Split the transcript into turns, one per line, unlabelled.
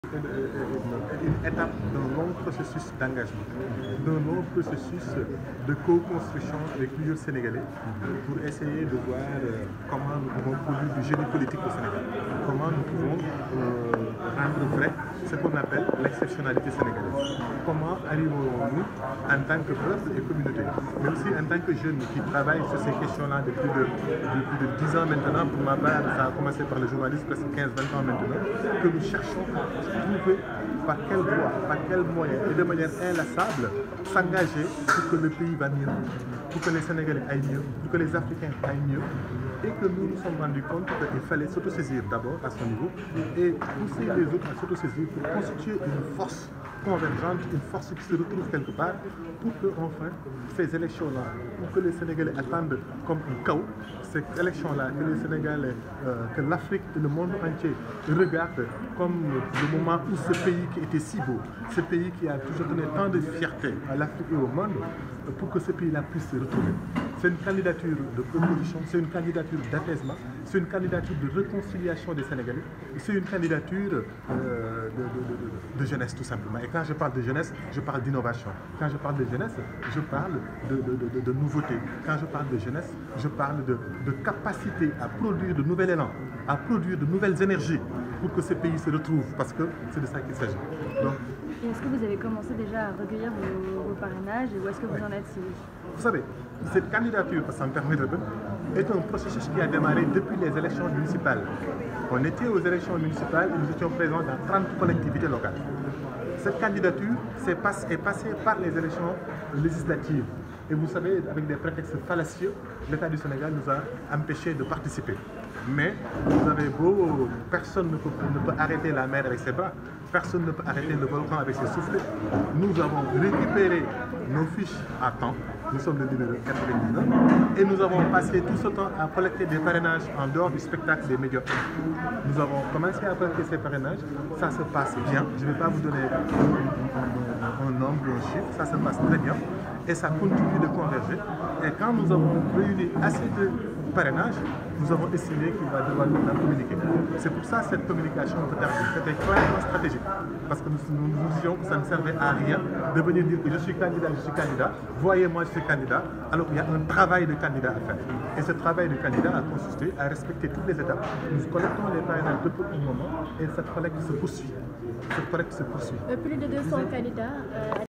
une étape d'un long processus d'engagement, d'un long processus de co-construction avec plusieurs Sénégalais pour essayer de voir comment nous pouvons produire du génie politique au Sénégal, comment nous pouvons rendre vrai ce qu'on appelle l'exceptionnalité sénégalaise. Comment arrivons-nous en tant que peuple et communauté, mais aussi en tant que jeunes qui travaillent sur ces questions-là depuis plus de 10 ans maintenant. Pour ma part, ça a commencé par le journalisme, presque 15-20 ans maintenant, que nous cherchons à trouver par quelle voie, par quel moyen et de manière inlassable s'engager pour que le pays va mieux, pour que les Sénégalais aillent mieux, pour que les Africains aillent mieux, et que nous nous sommes rendus compte qu'il fallait s'autosaisir d'abord à son niveau et pousser les autres à s'autosaisir pour constituer une force convergente, une force qui se retrouve quelque part pour que enfin ces élections-là, pour que les Sénégalais attendent comme un chaos, ces élections-là, que les Sénégalais, que l'Afrique et le monde entier regardent comme le moment où ce pays qui était si beau, ce pays qui a toujours donné tant de fierté à l'Afrique et au monde, pour que ce pays-là puisse se retrouver. C'est une candidature de proposition, c'est une candidature d'apaisement, c'est une candidature de réconciliation des Sénégalais, c'est une candidature de jeunesse tout simplement. Et quand je parle de jeunesse, je parle d'innovation. Quand je parle de jeunesse, je parle de nouveauté. Quand je parle de jeunesse, je parle de capacité à produire de nouvel élan, à produire de nouvelles énergies pour que ce pays se retrouve, parce que c'est de ça qu'il s'agit.
Et est-ce que vous avez commencé déjà à recueillir vos parrainages et où est-ce que vous en êtes?
Vous savez, cette candidature, ça me permet de dire, est un processus qui a démarré depuis les élections municipales. On était aux élections municipales et nous étions présents dans 30 collectivités locales. Cette candidature est passée par les élections législatives. Et vous savez, avec des prétextes fallacieux, l'État du Sénégal nous a empêchés de participer. Mais vous avez beau, personne ne peut arrêter la mer avec ses bras, personne ne peut arrêter le volcan avec ses soufflets. Nous avons récupéré nos fiches à temps, nous sommes le numéro 99, et nous avons passé tout ce temps à collecter des parrainages en dehors du spectacle des médias. Nous avons commencé à collecter ces parrainages, ça se passe bien, je ne vais pas vous donner un nombre ou un chiffre, ça se passe très bien, et ça continue de converger. Et quand nous avons réuni assez de parrainage, nous avons estimé qu'il va devoir nous communiquer. C'est pour ça que cette communication peut tarder. C'était clairement stratégique. Parce que nous disions que ça ne servait à rien de venir dire que je suis candidat, voyez-moi, je suis candidat, alors qu'il y a un travail de candidat à faire. Et ce travail de candidat a consisté à respecter toutes les étapes. Nous collectons les parrainages depuis un moment et cette collecte se poursuit.
Plus de 200 candidats.